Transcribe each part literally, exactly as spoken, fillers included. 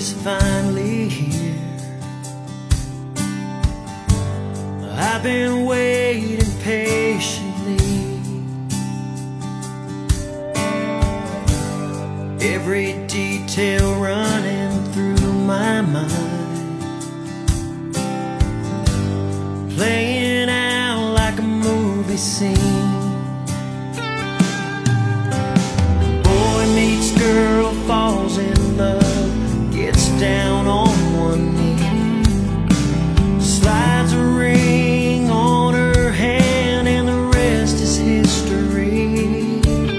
is finally here. I've been waiting patiently. Every detail running through my mind, playing out like a movie scene. Boy meets girl, falls in love, gets down on one knee, slides a ring on her hand, and the rest is history.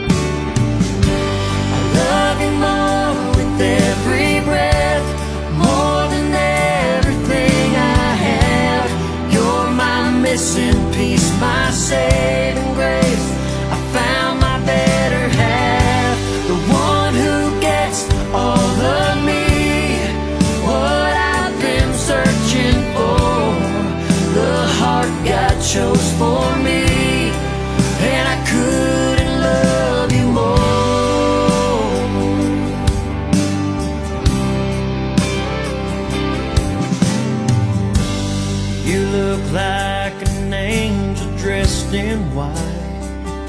I love you more with every breath, more than everything I have. You're my missing piece, my saving grace. I found my better half, the one who gets all of me, what I've been searching for. The heart God chose for me, and I couldn't love you more. You look like an angel dressed in white,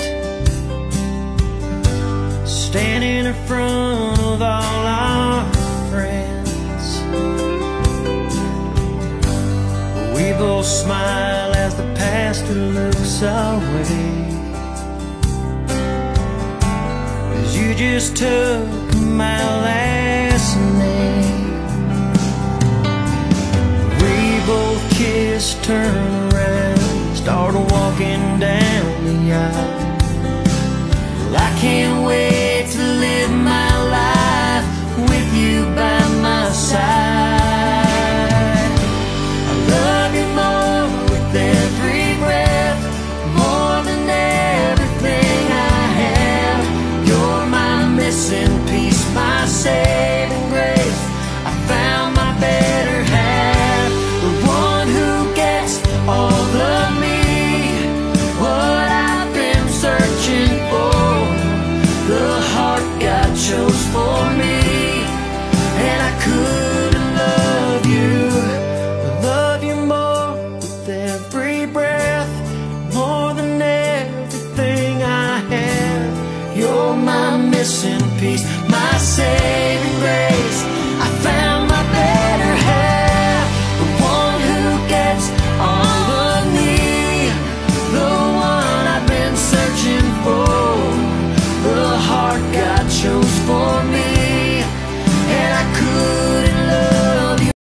standing in front of all our friends. We both smile as the pastor looks our way, 'cause you just took my last name. We both kiss, turn around, start walking down the aisle. Well, I can't wait to live my life with you by my side. I love you more with every breath, more than everything I have. You're my missing piece, my saving grace. I found my better half, the one who gets all of me, what I've been searching for. The heart God chose for me, and I couldn't love you, love you more with every breath, more than everything I have. You're my missing piece, my saving grace. I found my better half, the one who gets all of me, the one I've been searching for. The heart God chose for